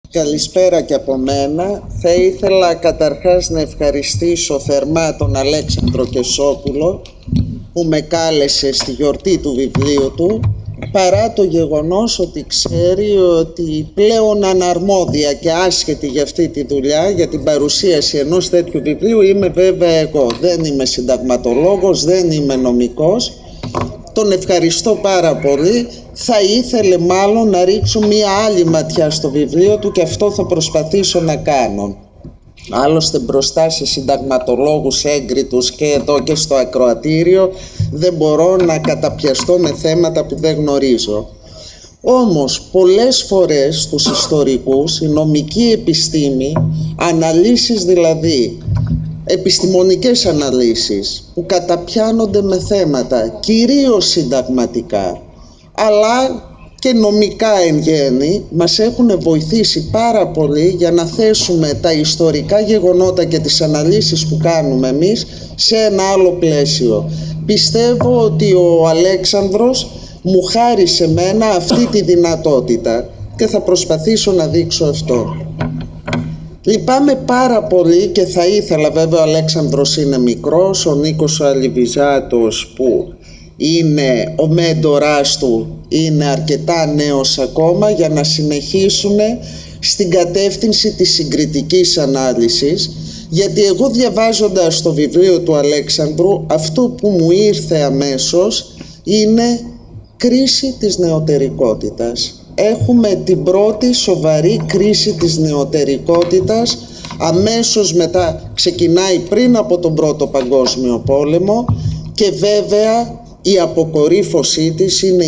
Καλησπέρα και από μένα. Θα ήθελα καταρχάς να ευχαριστήσω θερμά τον Αλέξανδρο Κεσόπουλο που με κάλεσε στη γιορτή του βιβλίου του, παρά το γεγονός ότι ξέρει ότι πλέον αναρμόδια και άσχετη για αυτή τη δουλειά, για την παρουσίαση ενός τέτοιου βιβλίου, είμαι βέβαια εγώ. Δεν είμαι συνταγματολόγος, δεν είμαι νομικός. Τον ευχαριστώ πάρα πολύ. Θα ήθελε μάλλον να ρίξω μία άλλη ματιά στο βιβλίο του και αυτό θα προσπαθήσω να κάνω. Άλλωστε μπροστά σε συνταγματολόγους έγκριτους και εδώ και στο ακροατήριο δεν μπορώ να καταπιαστώ με θέματα που δεν γνωρίζω. Όμως πολλές φορές τους ιστορικούς, η νομική επιστήμη, αναλύσεις δηλαδή, επιστημονικές αναλύσεις που καταπιάνονται με θέματα κυρίως συνταγματικά αλλά και νομικά εν γέννη, μας έχουν βοηθήσει πάρα πολύ για να θέσουμε τα ιστορικά γεγονότα και τις αναλύσεις που κάνουμε εμείς σε ένα άλλο πλαίσιο. Πιστεύω ότι ο Αλέξανδρος μου χάρισε εμένα αυτή τη δυνατότητα και θα προσπαθήσω να δείξω αυτό. Λυπάμαι πάρα πολύ και θα ήθελα, βέβαια ο Αλέξανδρος είναι μικρός, ο Νίκος ο Αλιβιζάτος που είναι ο μέντορας του είναι αρκετά νέος ακόμα για να συνεχίσουμε στην κατεύθυνση της συγκριτικής ανάλυσης, γιατί εγώ διαβάζοντας το βιβλίο του Αλέξανδρου αυτό που μου ήρθε αμέσως είναι κρίση της νεωτερικότητας. Έχουμε την πρώτη σοβαρή κρίση της νεωτερικότητας, αμέσως μετά ξεκινάει πριν από τον Πρώτο Παγκόσμιο Πόλεμο και βέβαια η αποκορύφωσή της είναι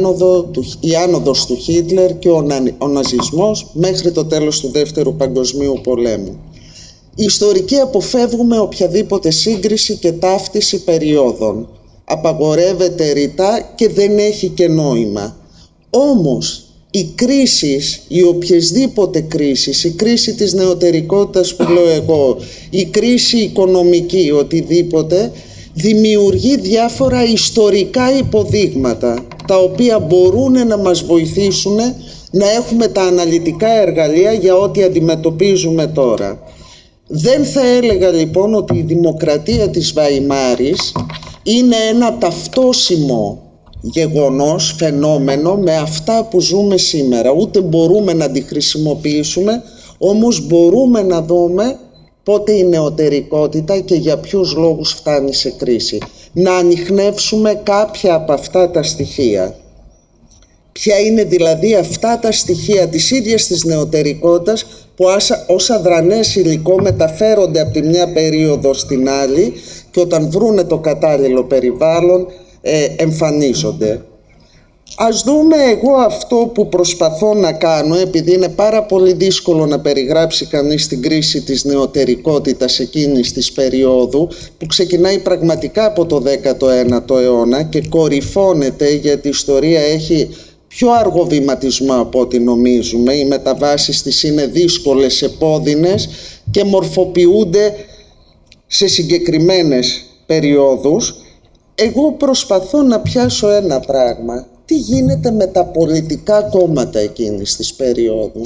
η άνοδος του Χίτλερ και ο ναζισμός μέχρι το τέλος του Δεύτερου Παγκοσμίου Πολέμου. Οι ιστορικοί αποφεύγουμε οποιαδήποτε σύγκριση και ταύτιση περιόδων. Απαγορεύεται ρητά και δεν έχει και νόημα. Όμως οι κρίσεις, οι οποιασδήποτε κρίσεις, η κρίση της νεωτερικότητας που λέω εγώ, η κρίση οικονομική, οτιδήποτε, δημιουργεί διάφορα ιστορικά υποδείγματα τα οποία μπορούν να μας βοηθήσουν να έχουμε τα αναλυτικά εργαλεία για ό,τι αντιμετωπίζουμε τώρα. Δεν θα έλεγα λοιπόν ότι η δημοκρατία της Βαϊμάρης είναι ένα ταυτόσιμο γεγονός, φαινόμενο με αυτά που ζούμε σήμερα. Ούτε μπορούμε να τη χρησιμοποιήσουμε, όμως μπορούμε να δούμε πότε η νεωτερικότητα και για ποιους λόγους φτάνει σε κρίση. Να ανιχνεύσουμε κάποια από αυτά τα στοιχεία. Ποια είναι δηλαδή αυτά τα στοιχεία της ίδιας της νεωτερικότητας που ως αδρανές υλικό μεταφέρονται από τη μια περίοδο στην άλλη και όταν βρούνε το κατάλληλο περιβάλλον εμφανίζονται. Ας δούμε εγώ αυτό που προσπαθώ να κάνω, επειδή είναι πάρα πολύ δύσκολο να περιγράψει κανείς την κρίση της νεωτερικότητας εκείνης της περίοδου που ξεκινάει πραγματικά από το 19ο αιώνα και κορυφώνεται, γιατί η ιστορία έχει πιο αργό βηματισμό από ό,τι νομίζουμε. Οι μεταβάσεις της είναι δύσκολες, επώδυνες και μορφοποιούνται σε συγκεκριμένες περιόδους. Εγώ προσπαθώ να πιάσω ένα πράγμα. Τι γίνεται με τα πολιτικά κόμματα εκείνης της περίοδου,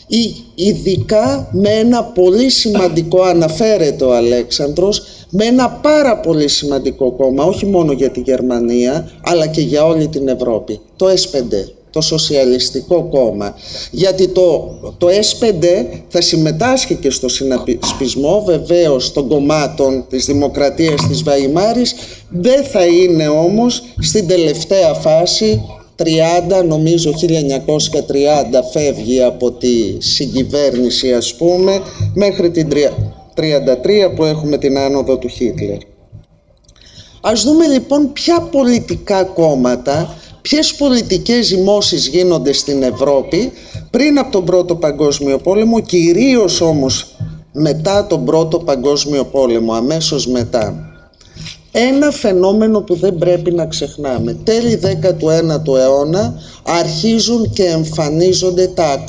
ειδικά με ένα πολύ σημαντικό, αναφέρεται ο Αλέξανδρος, με ένα πάρα πολύ σημαντικό κόμμα, όχι μόνο για τη Γερμανία, αλλά και για όλη την Ευρώπη, το S5, το Σοσιαλιστικό Κόμμα. Γιατί το S5 θα συμμετάσχει και στο συνασπισμό βεβαίως των κομμάτων της Δημοκρατίας της Βαϊμάρης, δεν θα είναι όμως στην τελευταία φάση, 30, νομίζω 1930 φεύγει από τη συγκυβέρνηση ας πούμε, μέχρι την 33 που έχουμε την άνοδο του Χίτλερ. Ας δούμε λοιπόν ποια πολιτικά κόμματα, ποιες πολιτικές ζυμώσεις γίνονται στην Ευρώπη πριν από τον Πρώτο Παγκόσμιο Πόλεμο, κυρίως όμως μετά τον Πρώτο Παγκόσμιο Πόλεμο, αμέσως μετά. Ένα φαινόμενο που δεν πρέπει να ξεχνάμε. Τέλη 19ου αιώνα αρχίζουν και εμφανίζονται τα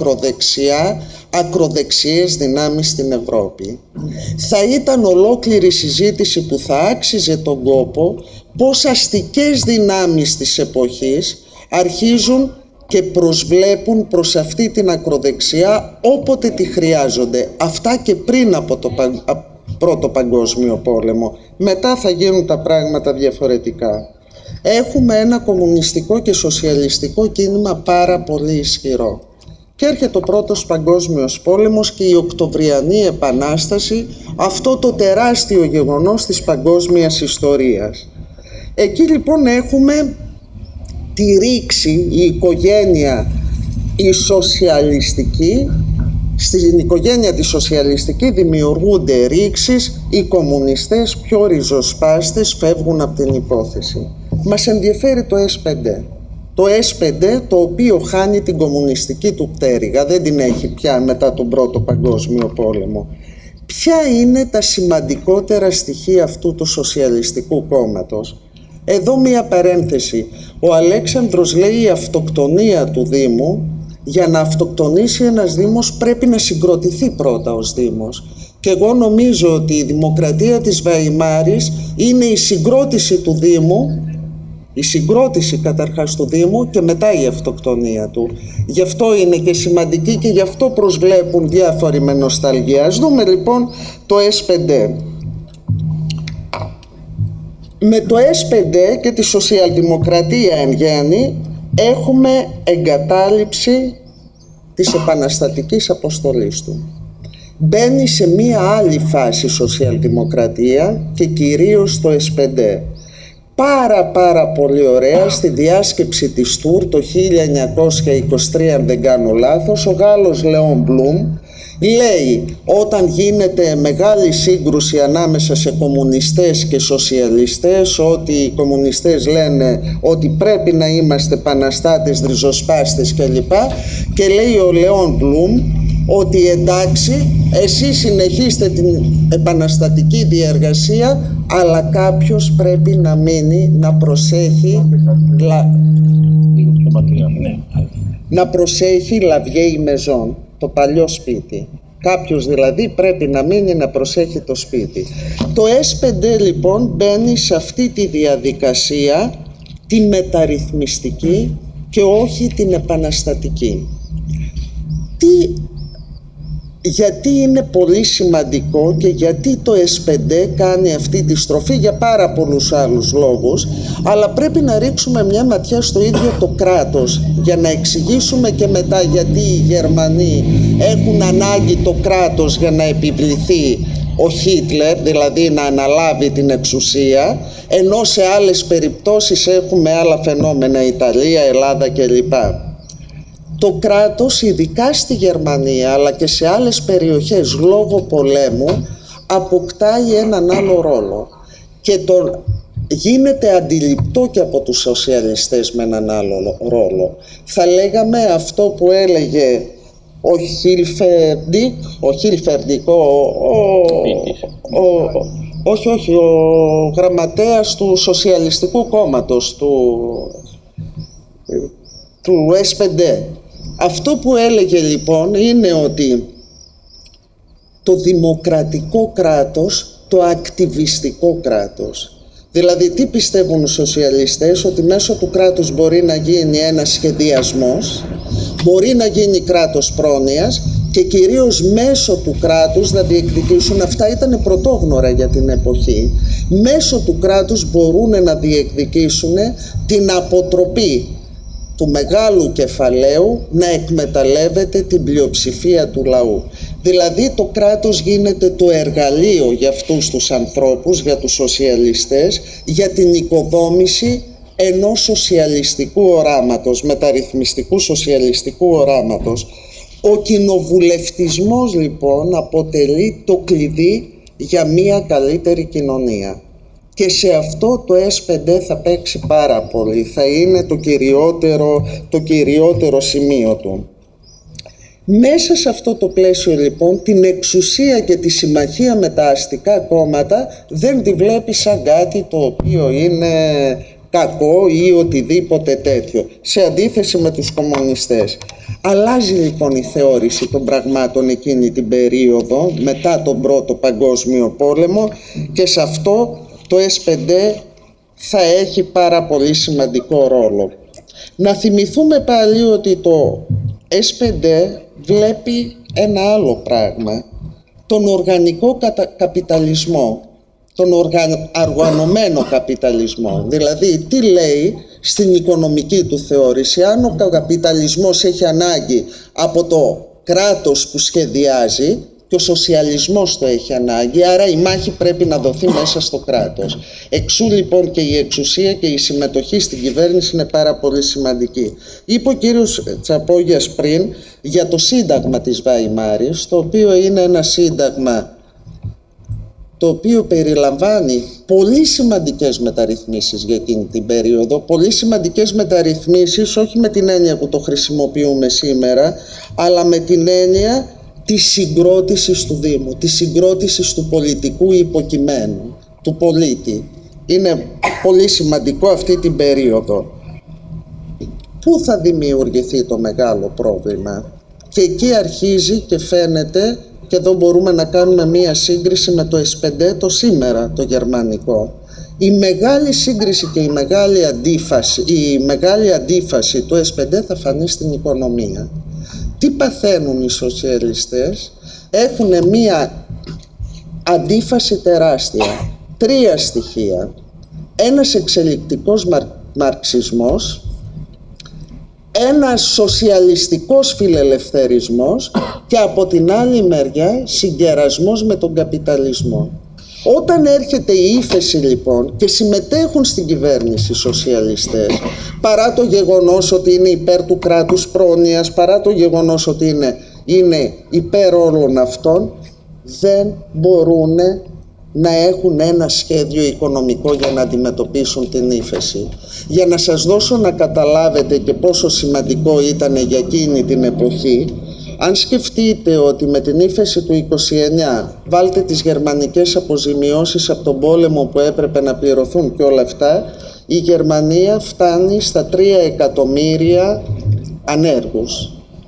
ακροδεξιές δυνάμεις στην Ευρώπη. Θα ήταν ολόκληρη συζήτηση που θα άξιζε τον κόπο πώς αστικές δυνάμεις της εποχής αρχίζουν και προσβλέπουν προς αυτή την ακροδεξιά όποτε τη χρειάζονται. Αυτά και πριν από το Πρώτο Παγκόσμιο Πόλεμο. Μετά θα γίνουν τα πράγματα διαφορετικά. Έχουμε ένα κομμουνιστικό και σοσιαλιστικό κίνημα πάρα πολύ ισχυρό. Και έρχεται ο Πρώτος Παγκόσμιος Πόλεμος και η Οκτωβριανή Επανάσταση, αυτό το τεράστιο γεγονός της παγκόσμιας ιστορίας. Εκεί λοιπόν έχουμε τη ρήξη, η οικογένεια η σοσιαλιστική. Στην οικογένεια τη σοσιαλιστική δημιουργούνται ρήξεις, οι κομμουνιστές πιο ριζοσπάστες φεύγουν από την υπόθεση. Μας ενδιαφέρει το S5. Το S5 το οποίο χάνει την κομμουνιστική του πτέρυγα, δεν την έχει πια μετά τον Πρώτο Παγκόσμιο Πόλεμο. Ποια είναι τα σημαντικότερα στοιχεία αυτού του σοσιαλιστικού κόμματος? Εδώ μία παρένθεση. Ο Αλέξανδρος λέει η αυτοκτονία του Δήμου. Για να αυτοκτονήσει ένας Δήμος πρέπει να συγκροτηθεί πρώτα ως Δήμος. Και εγώ νομίζω ότι η δημοκρατία της Βαϊμάρης είναι η συγκρότηση του Δήμου, η συγκρότηση καταρχάς του Δήμου και μετά η αυτοκτονία του. Γι' αυτό είναι και σημαντική και γι' αυτό προσβλέπουν διάφοροι με νοσταλγία. Ας δούμε λοιπόν το S5. Με το S5 και τη σοσιαλδημοκρατία εν γέννη έχουμε εγκατάλειψη της επαναστατικής αποστολής του. Μπαίνει σε μία άλλη φάση σοσιαλδημοκρατία και κυρίως το S5. Πάρα πολύ ωραία στη διάσκεψη της Τουρ το 1923, αν δεν κάνω λάθος, ο Γάλλος Λεόν Μπλουμ λέει όταν γίνεται μεγάλη σύγκρουση ανάμεσα σε κομμουνιστές και σοσιαλιστές, ότι οι κομμουνιστές λένε ότι πρέπει να είμαστε επαναστάτες, ριζοσπάστες κλπ. Και λέει ο Λεόν Μπλουμ ότι εντάξει, εσείς συνεχίστε την επαναστατική διεργασία, αλλά κάποιος πρέπει να μείνει να προσέχει να προσέχει λαβιέι μεζόν, το παλιό σπίτι. Κάποιος δηλαδή πρέπει να μείνει να προσέχει το σπίτι. Το S5 λοιπόν μπαίνει σε αυτή τη διαδικασία, τη μεταρρυθμιστική και όχι την επαναστατική. Γιατί είναι πολύ σημαντικό και γιατί το S5 κάνει αυτή τη στροφή? Για πάρα πολλούς άλλους λόγους, αλλά πρέπει να ρίξουμε μια ματιά στο ίδιο το κράτος για να εξηγήσουμε και μετά γιατί οι Γερμανοί έχουν ανάγκη το κράτος για να επιβληθεί ο Χίτλερ, δηλαδή να αναλάβει την εξουσία, ενώ σε άλλες περιπτώσεις έχουμε άλλα φαινόμενα, Ιταλία, Ελλάδα κλπ. Το κράτος, ειδικά στη Γερμανία αλλά και σε άλλες περιοχές λόγω πολέμου, αποκτάει έναν άλλο ρόλο και γίνεται αντιληπτό και από τους σοσιαλιστές με έναν άλλο ρόλο. Θα λέγαμε αυτό που έλεγε ο γραμματέας του Σοσιαλιστικού Κόμματος του S5. Αυτό που έλεγε λοιπόν είναι ότι το δημοκρατικό κράτος, το ακτιβιστικό κράτος. Δηλαδή τι πιστεύουν οι σοσιαλιστές? Ότι μέσω του κράτους μπορεί να γίνει ένας σχεδιασμός, μπορεί να γίνει κράτος πρόνοιας και κυρίως μέσω του κράτους να διεκδικήσουν, αυτά ήταν πρωτόγνωρα για την εποχή, μέσω του κράτους μπορούν να διεκδικήσουν την αποτροπή του μεγάλου κεφαλαίου να εκμεταλλεύεται την πλειοψηφία του λαού. Δηλαδή το κράτος γίνεται το εργαλείο για αυτούς τους ανθρώπους, για τους σοσιαλιστές, για την οικοδόμηση ενός σοσιαλιστικού οράματος, μεταρρυθμιστικού σοσιαλιστικού οράματος. Ο κοινοβουλευτισμός λοιπόν αποτελεί το κλειδί για μια καλύτερη κοινωνία. Και σε αυτό το S5 θα παίξει πάρα πολύ, θα είναι το κυριότερο σημείο του. Μέσα σε αυτό το πλαίσιο λοιπόν την εξουσία και τη συμμαχία με τα αστικά κόμματα δεν τη βλέπει σαν κάτι το οποίο είναι κακό ή οτιδήποτε τέτοιο, σε αντίθεση με τους κομμουνιστές. Αλλάζει λοιπόν η θεώρηση των πραγμάτων εκείνη την περίοδο μετά τον Πρώτο Παγκόσμιο Πόλεμο και σε αυτό το S5 θα έχει πάρα πολύ σημαντικό ρόλο. Να θυμηθούμε πάλι ότι το S5 βλέπει ένα άλλο πράγμα, τον οργανικό καπιταλισμό, τον οργανωμένο καπιταλισμό. Δηλαδή, τι λέει στην οικονομική του θεώρηση? Αν ο καπιταλισμός έχει ανάγκη από το κράτος που σχεδιάζει, και ο σοσιαλισμός το έχει ανάγκη, άρα η μάχη πρέπει να δοθεί μέσα στο κράτος. Εξού λοιπόν και η εξουσία και η συμμετοχή στην κυβέρνηση είναι πάρα πολύ σημαντική. Είπε ο κύριος Τσαπόγιας πριν για το Σύνταγμα της Βαϊμάρης, το οποίο είναι ένα σύνταγμα το οποίο περιλαμβάνει πολύ σημαντικές μεταρρυθμίσεις για εκείνη την περίοδο, πολύ σημαντικές μεταρρυθμίσεις όχι με την έννοια που το χρησιμοποιούμε σήμερα, αλλά με την έννοια της συγκρότησης του Δήμου, της συγκρότησης του πολιτικού υποκειμένου, του πολίτη. Είναι πολύ σημαντικό αυτή την περίοδο. Πού θα δημιουργηθεί το μεγάλο πρόβλημα? Και εκεί αρχίζει και φαίνεται, και εδώ μπορούμε να κάνουμε μία σύγκριση με το S5 το σήμερα, το γερμανικό. Η μεγάλη σύγκριση και η μεγάλη αντίφαση του S5 θα φανεί στην οικονομία. Τι παθαίνουν οι σοσιαλιστές? Έχουν μία αντίφαση τεράστια. Τρία στοιχεία. Ένας εξελικτικός μαρξισμός, ένας σοσιαλιστικός φιλελευθερισμός και από την άλλη μεριά συγκερασμός με τον καπιταλισμό. Όταν έρχεται η ύφεση λοιπόν και συμμετέχουν στην κυβέρνηση οι σοσιαλιστές, παρά το γεγονός ότι είναι υπέρ του κράτους πρόνοιας, παρά το γεγονός ότι είναι υπέρ όλων αυτών, δεν μπορούν να έχουν ένα σχέδιο οικονομικό για να αντιμετωπίσουν την ύφεση. Για να σας δώσω να καταλάβετε και πόσο σημαντικό ήταν για εκείνη την εποχή, αν σκεφτείτε ότι με την ύφεση του 29 βάλτε τις γερμανικές αποζημιώσεις από τον πόλεμο που έπρεπε να πληρωθούν και όλα αυτά, η Γερμανία φτάνει στα 3 εκατομμύρια ανέργους.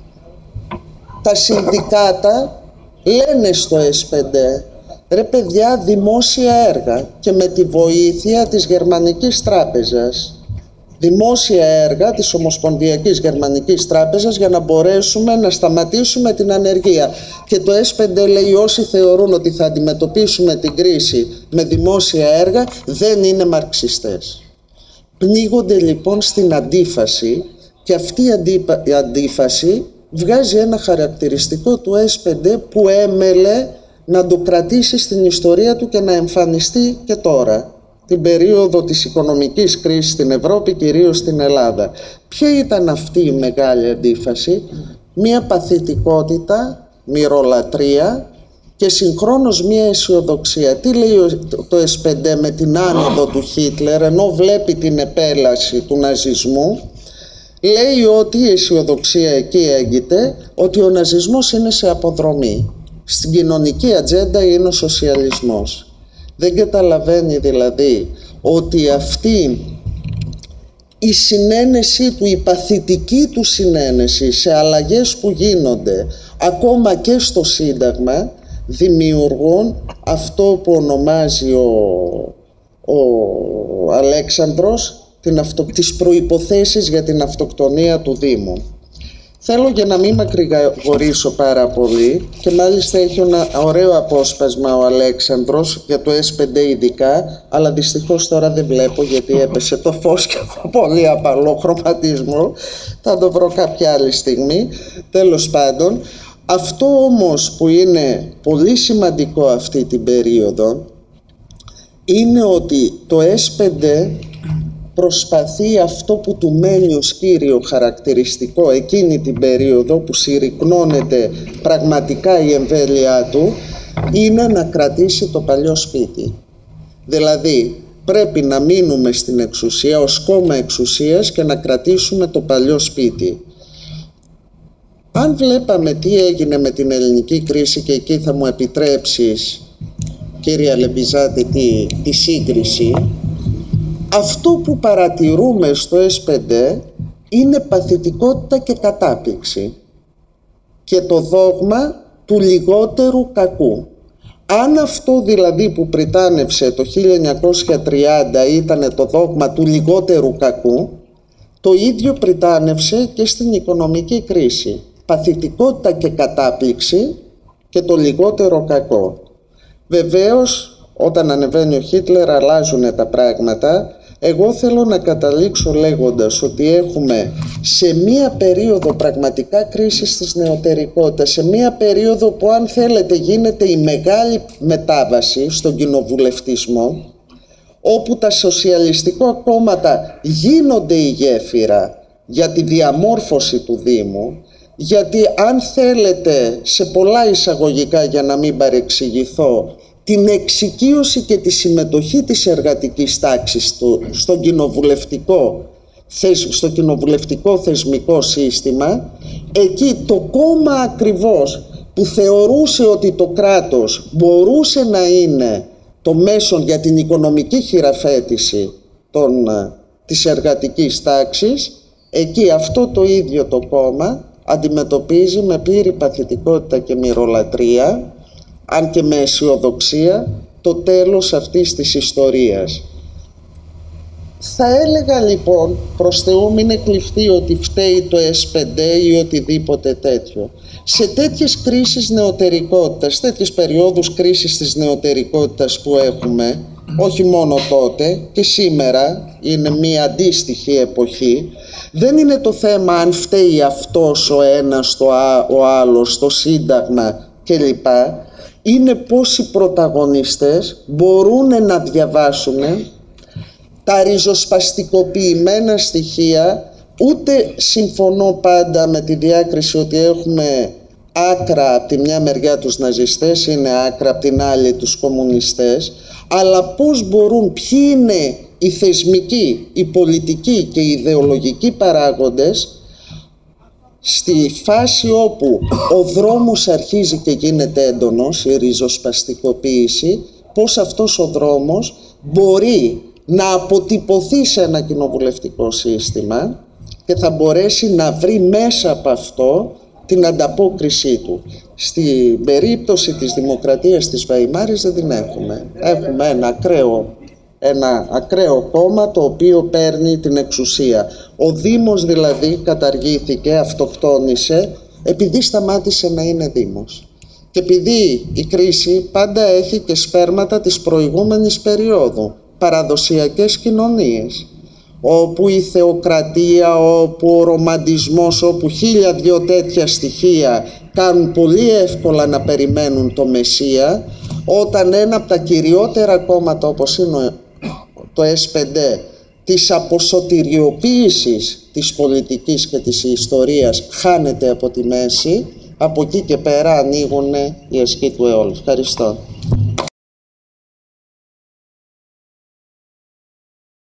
Τα συνδικάτα λένε στο S5, ρε παιδιά, δημόσια έργα, και με τη βοήθεια της Γερμανικής Τράπεζας. Δημόσια έργα της Ομοσπονδιακής Γερμανικής Τράπεζας για να μπορέσουμε να σταματήσουμε την ανεργία. Και το S5 λέει όσοι θεωρούν ότι θα αντιμετωπίσουμε την κρίση με δημόσια έργα δεν είναι μαρξιστές. Πνίγονται λοιπόν στην αντίφαση και αυτή η αντίφαση βγάζει ένα χαρακτηριστικό του S5 που έμελε να το κρατήσει στην ιστορία του και να εμφανιστεί και τώρα, την περίοδο της οικονομικής κρίσης στην Ευρώπη, κυρίως στην Ελλάδα. Ποια ήταν αυτή η μεγάλη αντίφαση? Μία παθητικότητα, μυρολατρεία και συγχρόνως μία αισιοδοξία. Τι λέει το S5 με την άνοδο του Χίτλερ, ενώ βλέπει την επέλαση του ναζισμού? Λέει ότι η αισιοδοξία εκεί έγκυται, ότι ο ναζισμός είναι σε αποδρομή. Στην κοινωνική ατζέντα είναι ο σοσιαλισμός. Δεν καταλαβαίνει δηλαδή ότι αυτή η συνένεσή του, η παθητική του συνένεση σε αλλαγές που γίνονται ακόμα και στο Σύνταγμα δημιουργούν αυτό που ονομάζει ο Αλέξανδρος τις προϋποθέσεις για την αυτοκτονία του Δήμου. Θέλω, για να μην μακρηγορήσω πάρα πολύ, και μάλιστα έχει ένα ωραίο απόσπασμα ο Αλέξανδρος για το S5 ειδικά, αλλά δυστυχώς τώρα δεν βλέπω γιατί έπεσε το φως και έχω πολύ απαλό χρωματισμό, θα το βρω κάποια άλλη στιγμή. Τέλος πάντων, αυτό όμως που είναι πολύ σημαντικό αυτή την περίοδο είναι ότι το S5 προσπαθεί αυτό που του μένει ως κύριο χαρακτηριστικό εκείνη την περίοδο που συρρυκνώνεται πραγματικά η εμβέλειά του, είναι να κρατήσει το παλιό σπίτι. Δηλαδή πρέπει να μείνουμε στην εξουσία ως κόμμα εξουσίας και να κρατήσουμε το παλιό σπίτι. Αν βλέπαμε τι έγινε με την ελληνική κρίση, και εκεί θα μου επιτρέψεις κύριε Λεμπιζάτη τη σύγκριση, αυτό που παρατηρούμε στο S5 είναι παθητικότητα και κατάπληξη και το δόγμα του λιγότερου κακού. Αν αυτό δηλαδή που πριτάνευσε το 1930 ήταν το δόγμα του λιγότερου κακού, Το ίδιο πριτάνευσε και στην οικονομική κρίση. Παθητικότητα και κατάπληξη και το λιγότερο κακό. Βεβαίως, όταν ανεβαίνει ο Χίτλερ αλλάζουν τα πράγματα. Εγώ θέλω να καταλήξω λέγοντας ότι έχουμε σε μία περίοδο πραγματικά κρίσης της νεωτερικότητας, σε μία περίοδο που αν θέλετε γίνεται η μεγάλη μετάβαση στον κοινοβουλευτισμό, όπου τα σοσιαλιστικά κόμματα γίνονται η γέφυρα για τη διαμόρφωση του Δήμου, γιατί αν θέλετε σε πολλά εισαγωγικά, για να μην παρεξηγηθώ, την εξοικείωση και τη συμμετοχή της εργατικής τάξης στο κοινοβουλευτικό θεσμικό σύστημα, εκεί το κόμμα ακριβώς που θεωρούσε ότι το κράτος μπορούσε να είναι το μέσον για την οικονομική χειραφέτηση της εργατικής τάξης, εκεί αυτό το ίδιο το κόμμα αντιμετωπίζει με πλήρη παθητικότητα και μυρολατρεία, αν και με αισιοδοξία, το τέλος αυτής της ιστορίας. Θα έλεγα λοιπόν, προς Θεού μην εκλειφθεί ότι φταίει το S5 ή οτιδήποτε τέτοιο. Σε τέτοιες κρίσεις νεωτερικότητας, τέτοιες περιόδους κρίσης της νεωτερικότητας που έχουμε, όχι μόνο τότε και σήμερα, είναι μια αντίστοιχη εποχή, δεν είναι το θέμα αν φταίει αυτός ο ένας, ο άλλος, το Σύνταγμα κλπ. Είναι πώς οι πρωταγωνιστές μπορούν να διαβάσουν τα ριζοσπαστικοποιημένα στοιχεία. Ούτε συμφωνώ πάντα με τη διάκριση ότι έχουμε άκρα από τη μια μεριά τους ναζιστές, είναι άκρα από την άλλη τους κομμουνιστές, αλλά πώς μπορούν, ποιοι είναι οι θεσμικοί, οι πολιτικοί και οι ιδεολογικοί παράγοντες στη φάση όπου ο δρόμος αρχίζει και γίνεται έντονος, η ριζοσπαστικοποίηση, πώς αυτός ο δρόμος μπορεί να αποτυπωθεί σε ένα κοινοβουλευτικό σύστημα και θα μπορέσει να βρει μέσα από αυτό την ανταπόκρισή του. Στην περίπτωση της δημοκρατίας της Βαϊμάρης δεν την έχουμε. Έχουμε ένα ακραίο κόμμα το οποίο παίρνει την εξουσία. Ο Δήμος δηλαδή καταργήθηκε, αυτοκτόνησε, επειδή σταμάτησε να είναι Δήμος. Και επειδή η κρίση πάντα έχει και σπέρματα της προηγούμενης περίοδου, παραδοσιακές κοινωνίες, όπου η θεοκρατία, όπου ο ρομαντισμός, όπου 1002 τέτοια στοιχεία κάνουν πολύ εύκολα να περιμένουν το Μεσσία, όταν ένα από τα κυριότερα κόμματα όπως είναι το S5 της αποσωτηριοποίησης της πολιτικής και της ιστορίας χάνεται από τη μέση, από εκεί και πέρα ανοίγουν οι ασκοί του αιώλου. Ευχαριστώ.